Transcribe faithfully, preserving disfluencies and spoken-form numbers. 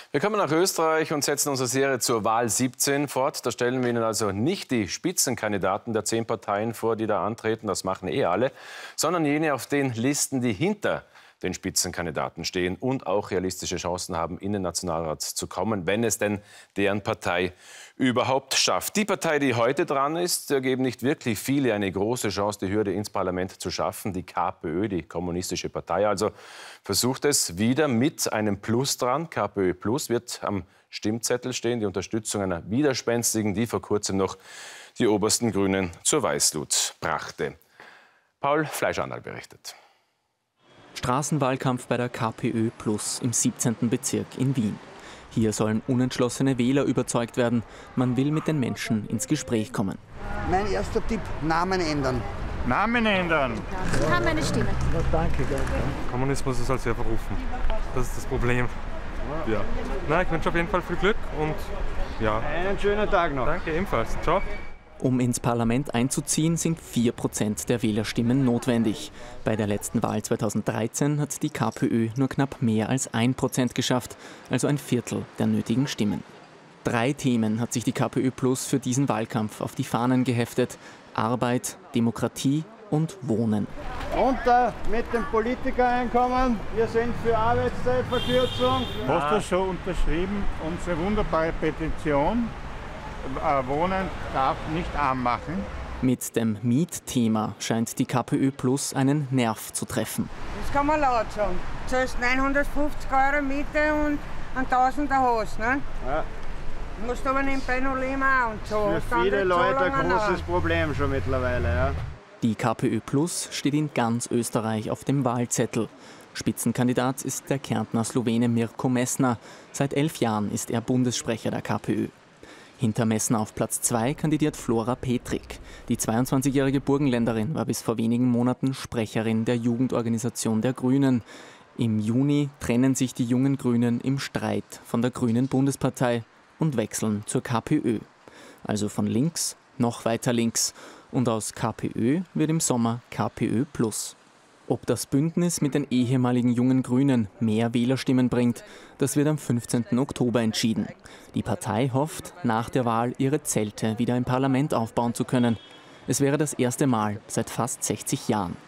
Wir kommen nach Österreich und setzen unsere Serie zur Wahl siebzehn fort. Da stellen wir Ihnen also nicht die Spitzenkandidaten der zehn Parteien vor, die da antreten, das machen eh alle, sondern jene auf den Listen, die hinter den Spitzenkandidaten stehen und auch realistische Chancen haben, in den Nationalrat zu kommen, wenn es denn deren Partei überhaupt schafft. Die Partei, die heute dran ist, da geben nicht wirklich viele eine große Chance, die Hürde ins Parlament zu schaffen. Die KPÖ, die Kommunistische Partei, also versucht es wieder mit einem Plus dran. KPÖ Plus wird am Stimmzettel stehen, die Unterstützung einer Widerspenstigen, die vor kurzem noch die obersten Grünen zur Weißglut brachte. Paul Fleischandal berichtet. Straßenwahlkampf bei der KPÖ Plus im siebzehnten Bezirk in Wien. Hier sollen unentschlossene Wähler überzeugt werden. Man will mit den Menschen ins Gespräch kommen. Mein erster Tipp, Namen ändern. Namen ändern? Ich habe meine Stimme. Ja, danke, danke. Kommunismus ist halt sehr verrufen. Das ist das Problem. Ja. Na, ich wünsche auf jeden Fall viel Glück und ja. Einen schönen Tag noch. Danke, ebenfalls. Ciao. Um ins Parlament einzuziehen, sind vier Prozent der Wählerstimmen notwendig. Bei der letzten Wahl zweitausenddreizehn hat die KPÖ nur knapp mehr als ein Prozent geschafft, also ein Viertel der nötigen Stimmen. Drei Themen hat sich die KPÖ Plus für diesen Wahlkampf auf die Fahnen geheftet: Arbeit, Demokratie und Wohnen. Runter mit dem Politikereinkommen. Wir sind für Arbeitszeitverkürzung. Hast du schon unterschrieben, unsere wunderbare Petition? Wohnen darf nicht arm machen. Mit dem Mietthema scheint die KPÖ Plus einen Nerv zu treffen. Das kann man laut sagen. Du zahlst neunhundertfünfzig Euro Miete und ein Tausender Haus. Ne? Ja. Du musst aber nebenbei noch leben und so. Für viele Leute ein großes Problem schon mittlerweile. Ja. Die KPÖ Plus steht in ganz Österreich auf dem Wahlzettel. Spitzenkandidat ist der Kärntner Slowene Mirko Messner. Seit elf Jahren ist er Bundessprecher der KPÖ. Hinter Messner auf Platz zwei kandidiert Flora Petrik. Die zweiundzwanzigjährige Burgenländerin war bis vor wenigen Monaten Sprecherin der Jugendorganisation der Grünen. Im Juni trennen sich die jungen Grünen im Streit von der Grünen Bundespartei und wechseln zur KPÖ. Also von links noch weiter links. Und aus KPÖ wird im Sommer KPÖ Plus. Ob das Bündnis mit den ehemaligen jungen Grünen mehr Wählerstimmen bringt, das wird am fünfzehnten Oktober entschieden. Die Partei hofft, nach der Wahl ihre Zelte wieder im Parlament aufbauen zu können. Es wäre das erste Mal seit fast sechzig Jahren.